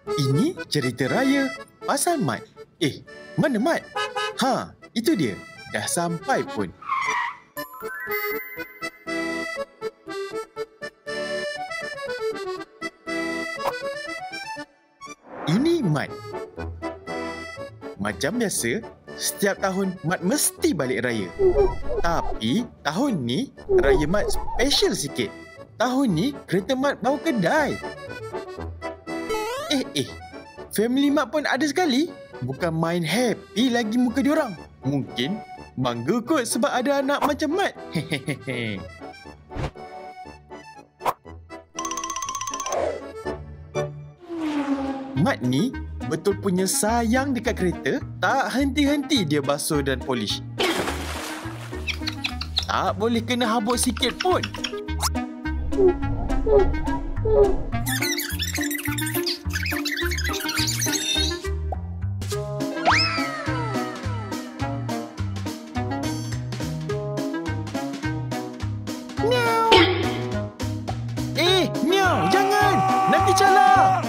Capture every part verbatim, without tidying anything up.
Ini cerita raya pasal Mat. Eh, mana Mat? Ha, itu dia. Dah sampai pun. Ini Mat. Macam biasa, setiap tahun Mat mesti balik raya. Tapi tahun ni raya Mat special sikit. Tahun ni kereta Mat bawa kedai. Eh eh, family Mat pun ada sekali. Bukan main happy lagi muka diorang. Mungkin bangga kot sebab ada anak macam Mat. Hehehe. Mat ni betul punya sayang dekat kereta. Tak henti-henti dia basuh dan polish. Tak boleh kena habuk sikit pun. Miau. Eh, miau, jangan. Nanti calar.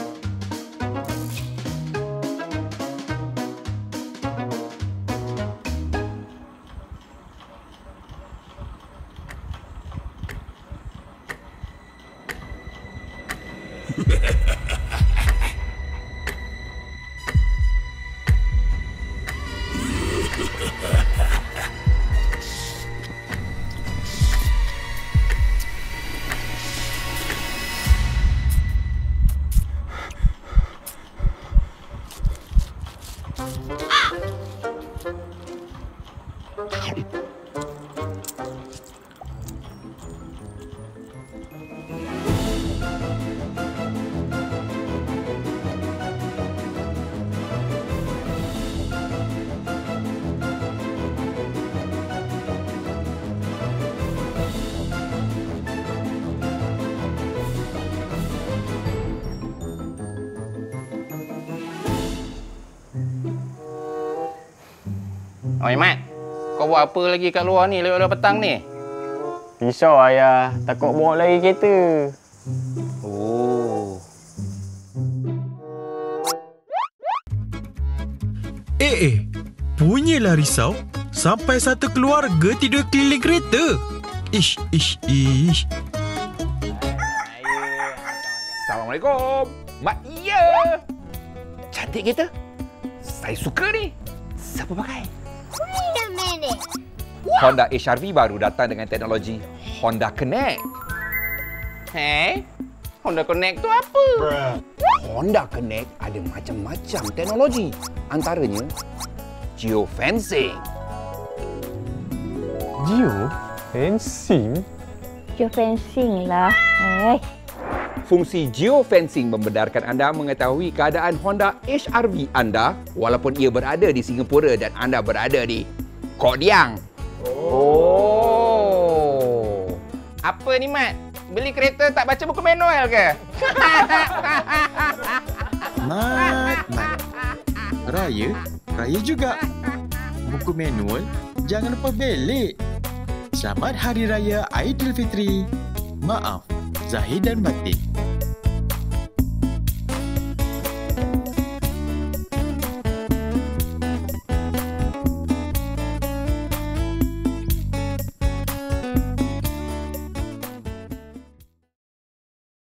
Oi Mat, kau buat apa lagi kat luar ni lewat-lewat petang ni? Risau ayah, takut bawa lagi kereta. Oh. Eh eh, punyalah risau. Sampai satu keluarga tidur keliling kereta. Ish, ish, ish. Assalamualaikum. Mat, iya. Cantik kereta. Saya suka ni. Siapa pakai? Wait a minute. Honda H R V baru datang dengan teknologi Honda Connect. Eh? Honda Connect tu apa? Honda Connect ada macam-macam teknologi. Antaranya geofencing. Geo? Fencing? Geofencing lah. Eh. Fungsi geofencing membenarkan anda mengetahui keadaan Honda H R V anda walaupun ia berada di Singapura dan anda berada di Kodiang. Oh. Apa ni Mat? Beli kereta tak baca buku manual ke? Mat, Mat. Raya, raya juga. Buku manual, jangan lupa belik. Selamat Hari Raya Aidilfitri. Maaf, zahir dan batin.